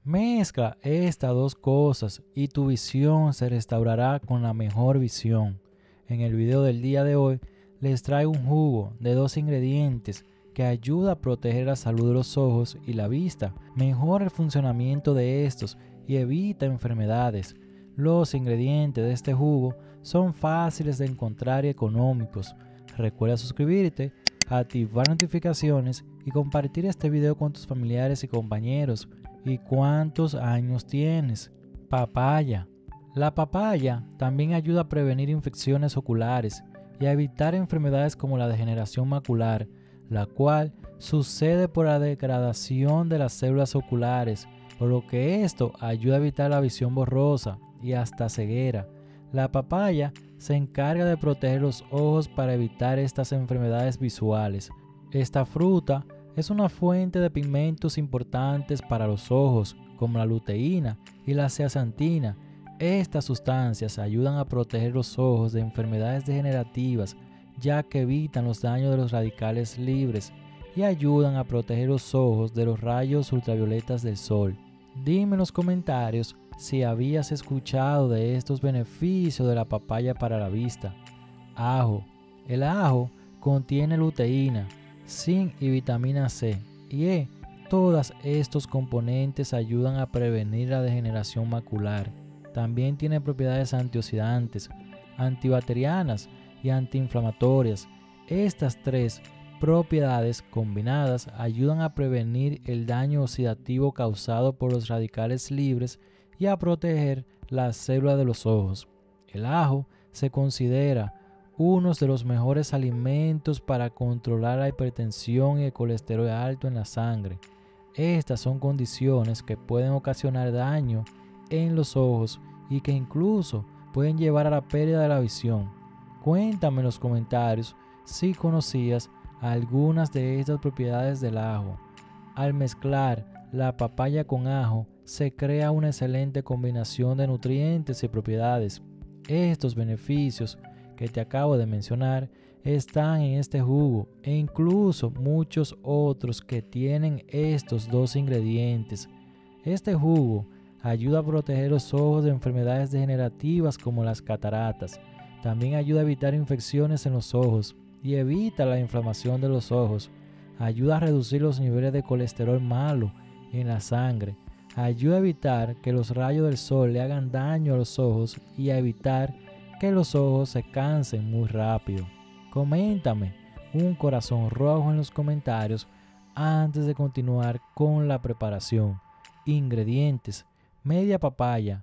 Mezcla estas dos cosas y tu visión se restaurará con la mejor visión. En el video del día de hoy les traigo un jugo de 2 ingredientes que ayuda a proteger la salud de los ojos y la vista, mejora el funcionamiento de estos y evita enfermedades. Los ingredientes de este jugo son fáciles de encontrar y económicos. Recuerda suscribirte, activar notificaciones y compartir este video con tus familiares y compañeros. ¿Y cuántos años tienes? Papaya. La papaya también ayuda a prevenir infecciones oculares y a evitar enfermedades como la degeneración macular, la cual sucede por la degradación de las células oculares, por lo que esto ayuda a evitar la visión borrosa y hasta ceguera. La papaya se encarga de proteger los ojos para evitar estas enfermedades visuales. Esta fruta es una fuente de pigmentos importantes para los ojos, como la luteína y la zeaxantina. Estas sustancias ayudan a proteger los ojos de enfermedades degenerativas, ya que evitan los daños de los radicales libres y ayudan a proteger los ojos de los rayos ultravioletas del sol. Dime en los comentarios si habías escuchado de estos beneficios de la papaya para la vista. Ajo. El ajo contiene luteína, zinc y vitamina C y E. Todos estos componentes ayudan a prevenir la degeneración macular. También tiene propiedades antioxidantes, antibacterianas y antiinflamatorias. Estas tres propiedades combinadas ayudan a prevenir el daño oxidativo causado por los radicales libres y a proteger las células de los ojos. El ajo se considera uno de los mejores alimentos para controlar la hipertensión y el colesterol alto en la sangre. Estas son condiciones que pueden ocasionar daño en los ojos y que incluso pueden llevar a la pérdida de la visión. Cuéntame en los comentarios si conocías algunas de estas propiedades del ajo. Al mezclar la papaya con ajo, se crea una excelente combinación de nutrientes y propiedades. Estos beneficios que te acabo de mencionar están en este jugo e incluso muchos otros que tienen estos 2 ingredientes. Este jugo ayuda a proteger los ojos de enfermedades degenerativas como las cataratas. También ayuda a evitar infecciones en los ojos y evita la inflamación de los ojos. Ayuda a reducir los niveles de colesterol malo en la sangre. Ayuda a evitar que los rayos del sol le hagan daño a los ojos y a evitar que los ojos se cansen muy rápido. Coméntame un corazón rojo en los comentarios antes de continuar con la preparación. Ingredientes: media papaya,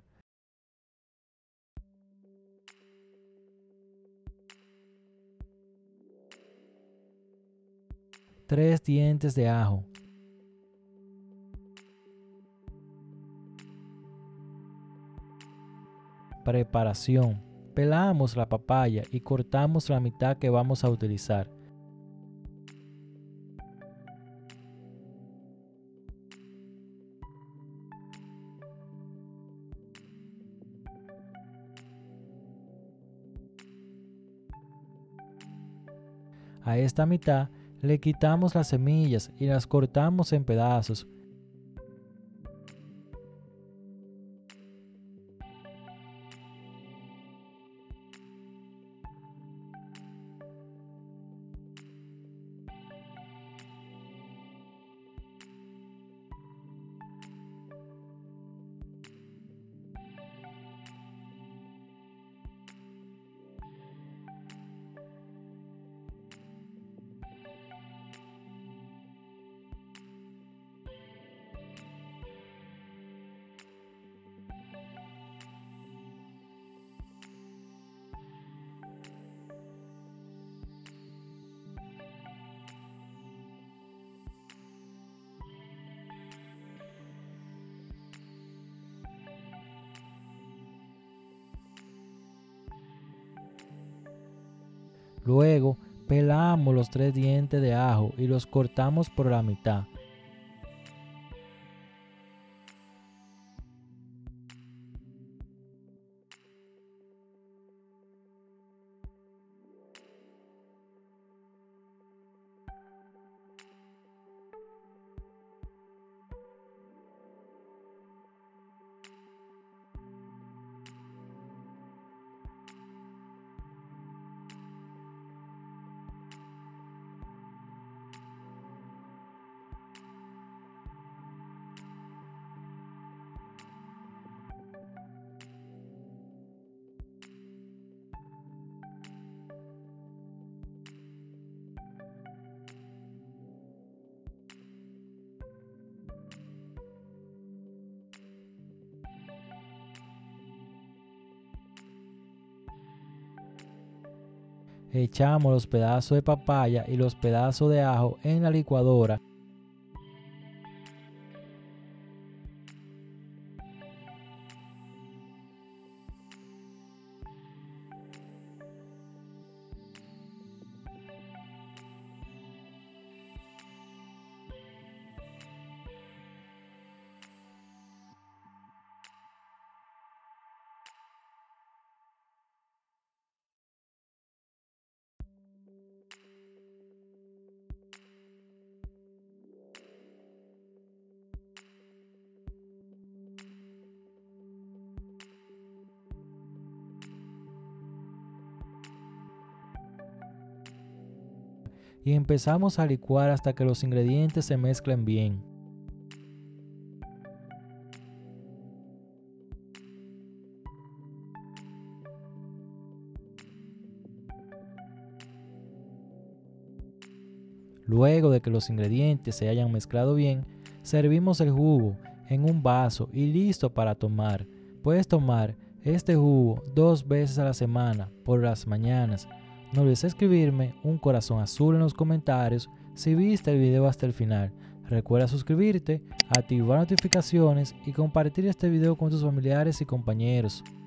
tres dientes de ajo, preparación: pelamos la papaya y cortamos la mitad que vamos a utilizar. A esta mitad le quitamos las semillas y las cortamos en pedazos. Luego pelamos los 3 dientes de ajo y los cortamos por la mitad. echamos los pedazos de papaya y los pedazos de ajo en la licuadora. Y empezamos a licuar hasta que los ingredientes se mezclen bien. Luego de que los ingredientes se hayan mezclado bien, servimos el jugo en un vaso y listo para tomar. Puedes tomar este jugo 2 veces a la semana, por las mañanas. No olvides escribirme un corazón azul en los comentarios si viste el video hasta el final. Recuerda suscribirte, activar notificaciones y compartir este video con tus familiares y compañeros.